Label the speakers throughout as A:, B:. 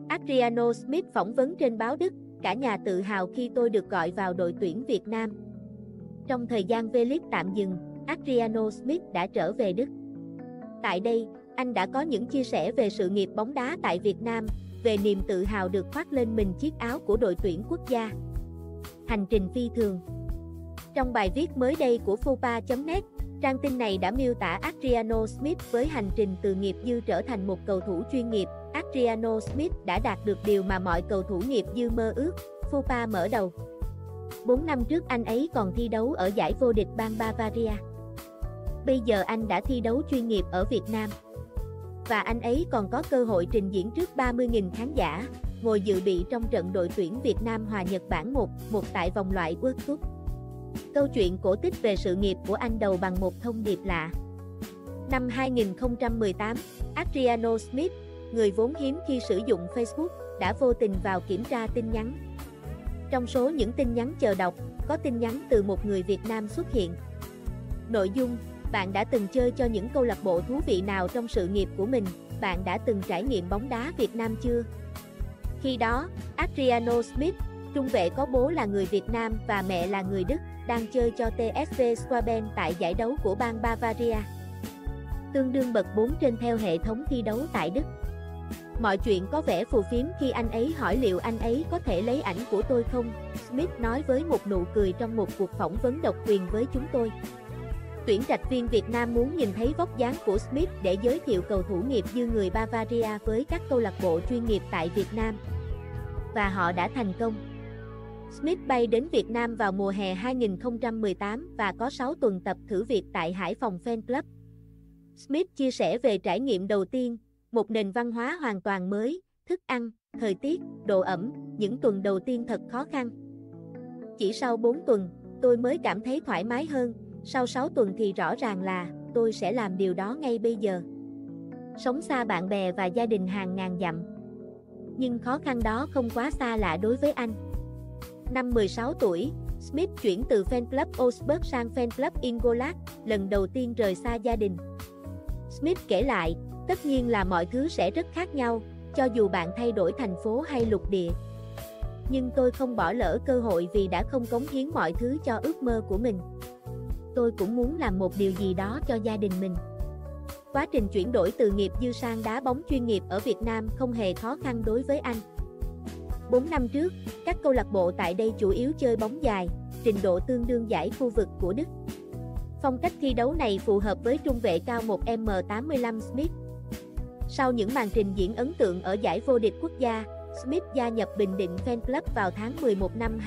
A: Adriano Smith phỏng vấn trên báo Đức, cả nhà tự hào khi tôi được gọi vào đội tuyển Việt Nam. Trong thời gian V-League tạm dừng, Adriano Smith đã trở về Đức. Tại đây, anh đã có những chia sẻ về sự nghiệp bóng đá tại Việt Nam, về niềm tự hào được khoác lên mình chiếc áo của đội tuyển quốc gia. Hành trình phi thường. Trong bài viết mới đây của fopa.net, trang tin này đã miêu tả Adriano Smith với hành trình từ nghiệp dư trở thành một cầu thủ chuyên nghiệp. Adriano Smith đã đạt được điều mà mọi cầu thủ nghiệp dư mơ ước, Fopa mở đầu. 4 năm trước anh ấy còn thi đấu ở giải vô địch bang Bavaria. Bây giờ anh đã thi đấu chuyên nghiệp ở Việt Nam. Và anh ấy còn có cơ hội trình diễn trước 30.000 khán giả, ngồi dự bị trong trận đội tuyển Việt Nam hòa Nhật Bản 1-1 tại vòng loại World Cup. Câu chuyện cổ tích về sự nghiệp của anh đầu bằng một thông điệp lạ. Năm 2018, Adriano Smith, người vốn hiếm khi sử dụng Facebook, đã vô tình vào kiểm tra tin nhắn. Trong số những tin nhắn chờ đọc, có tin nhắn từ một người Việt Nam xuất hiện. Nội dung: bạn đã từng chơi cho những câu lạc bộ thú vị nào trong sự nghiệp của mình? Bạn đã từng trải nghiệm bóng đá Việt Nam chưa? Khi đó, Adriano Smith, trung vệ có bố là người Việt Nam và mẹ là người Đức, đang chơi cho TSV Schwaben tại giải đấu của bang Bavaria, tương đương bậc 4 trên theo hệ thống thi đấu tại Đức. Mọi chuyện có vẻ phù phiếm khi anh ấy hỏi liệu anh ấy có thể lấy ảnh của tôi không, Smith nói với một nụ cười trong một cuộc phỏng vấn độc quyền với chúng tôi. Tuyển trạch viên Việt Nam muốn nhìn thấy vóc dáng của Smith để giới thiệu cầu thủ nghiệp dư người Bavaria với các câu lạc bộ chuyên nghiệp tại Việt Nam. Và họ đã thành công. Smith bay đến Việt Nam vào mùa hè 2018 và có 6 tuần tập thử việc tại Hải Phòng Fan Club. Smith chia sẻ về trải nghiệm đầu tiên, một nền văn hóa hoàn toàn mới, thức ăn, thời tiết, độ ẩm, những tuần đầu tiên thật khó khăn. Chỉ sau 4 tuần, tôi mới cảm thấy thoải mái hơn, sau 6 tuần thì rõ ràng là tôi sẽ làm điều đó ngay bây giờ. Sống xa bạn bè và gia đình hàng ngàn dặm. Nhưng khó khăn đó không quá xa lạ đối với anh. Năm 16 tuổi, Smith chuyển từ Fan Club Augsburg sang Fan Club Ingolstadt, lần đầu tiên rời xa gia đình. Smith kể lại, tất nhiên là mọi thứ sẽ rất khác nhau, cho dù bạn thay đổi thành phố hay lục địa. Nhưng tôi không bỏ lỡ cơ hội vì đã không cống hiến mọi thứ cho ước mơ của mình. Tôi cũng muốn làm một điều gì đó cho gia đình mình. Quá trình chuyển đổi từ nghiệp dư sang đá bóng chuyên nghiệp ở Việt Nam không hề khó khăn đối với anh. 4 năm trước, các câu lạc bộ tại đây chủ yếu chơi bóng dài, trình độ tương đương giải khu vực của Đức. Phong cách thi đấu này phù hợp với trung vệ cao 1m85 Smith. Sau những màn trình diễn ấn tượng ở giải vô địch quốc gia, Smith gia nhập Bình Định Fan Club vào tháng 11 năm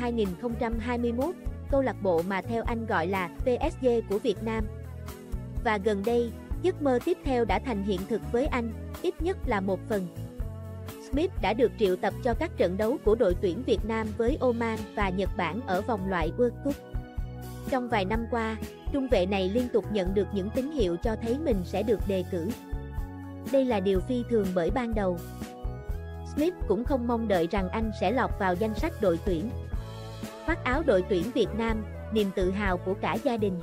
A: 2021, câu lạc bộ mà theo anh gọi là PSG của Việt Nam. Và gần đây, giấc mơ tiếp theo đã thành hiện thực với anh, ít nhất là một phần. Smith đã được triệu tập cho các trận đấu của đội tuyển Việt Nam với Oman và Nhật Bản ở vòng loại World Cup. Trong vài năm qua, trung vệ này liên tục nhận được những tín hiệu cho thấy mình sẽ được đề cử. Đây là điều phi thường bởi ban đầu, Smith cũng không mong đợi rằng anh sẽ lọt vào danh sách đội tuyển. Khoác áo đội tuyển Việt Nam, niềm tự hào của cả gia đình.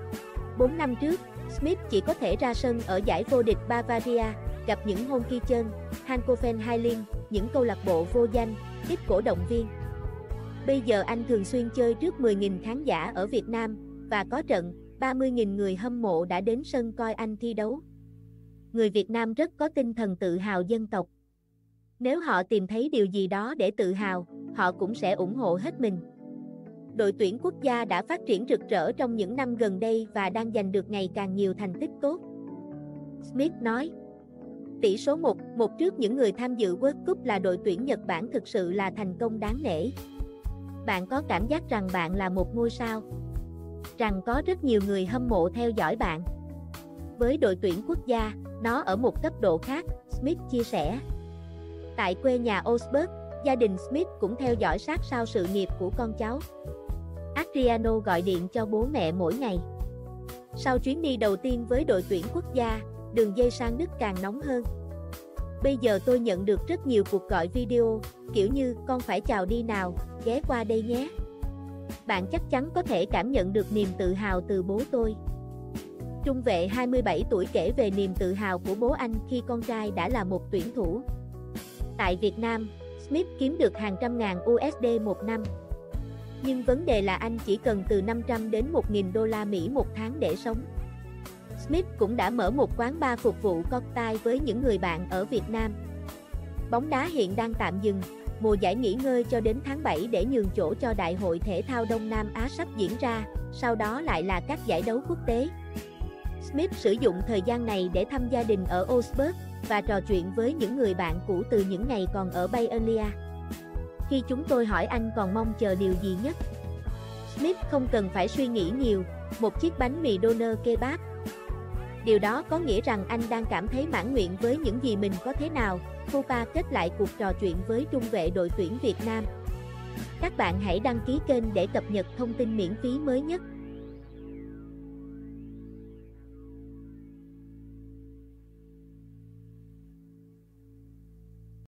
A: 4 năm trước, Smith chỉ có thể ra sân ở giải vô địch Bavaria, gặp những Hockeychen, Hannover, những câu lạc bộ vô danh, ít cổ động viên. Bây giờ anh thường xuyên chơi trước 10.000 khán giả ở Việt Nam, và có trận, 30.000 người hâm mộ đã đến sân coi anh thi đấu. Người Việt Nam rất có tinh thần tự hào dân tộc. Nếu họ tìm thấy điều gì đó để tự hào, họ cũng sẽ ủng hộ hết mình. Đội tuyển quốc gia đã phát triển rực rỡ trong những năm gần đây và đang giành được ngày càng nhiều thành tích tốt. Smith nói, tỷ số 1-1 trước những người tham dự World Cup là đội tuyển Nhật Bản thực sự là thành công đáng nể. Bạn có cảm giác rằng bạn là một ngôi sao, rằng có rất nhiều người hâm mộ theo dõi bạn. Với đội tuyển quốc gia, nó ở một cấp độ khác, Smith chia sẻ. Tại quê nhà Augsburg, gia đình Smith cũng theo dõi sát sao sự nghiệp của con cháu. Adriano gọi điện cho bố mẹ mỗi ngày. Sau chuyến đi đầu tiên với đội tuyển quốc gia, đường dây sang Đức càng nóng hơn. Bây giờ tôi nhận được rất nhiều cuộc gọi video, kiểu như con phải chào đi nào, ghé qua đây nhé. Bạn chắc chắn có thể cảm nhận được niềm tự hào từ bố tôi. Trung vệ 27 tuổi kể về niềm tự hào của bố anh khi con trai đã là một tuyển thủ. Tại Việt Nam, Smith kiếm được hàng trăm ngàn USD một năm. Nhưng vấn đề là anh chỉ cần từ 500 đến 1.000 đô la Mỹ một tháng để sống. Smith cũng đã mở một quán bar phục vụ cocktail với những người bạn ở Việt Nam. Bóng đá hiện đang tạm dừng, mùa giải nghỉ ngơi cho đến tháng 7 để nhường chỗ cho Đại hội Thể thao Đông Nam Á sắp diễn ra, sau đó lại là các giải đấu quốc tế. Smith sử dụng thời gian này để thăm gia đình ở Augsburg và trò chuyện với những người bạn cũ từ những ngày còn ở Bay Area. Khi chúng tôi hỏi anh còn mong chờ điều gì nhất, Smith không cần phải suy nghĩ nhiều, một chiếc bánh mì doner kebab. Điều đó có nghĩa rằng anh đang cảm thấy mãn nguyện với những gì mình có thế nào. Fupa kết lại cuộc trò chuyện với trung vệ đội tuyển Việt Nam. Các bạn hãy đăng ký kênh để cập nhật thông tin miễn phí mới nhất.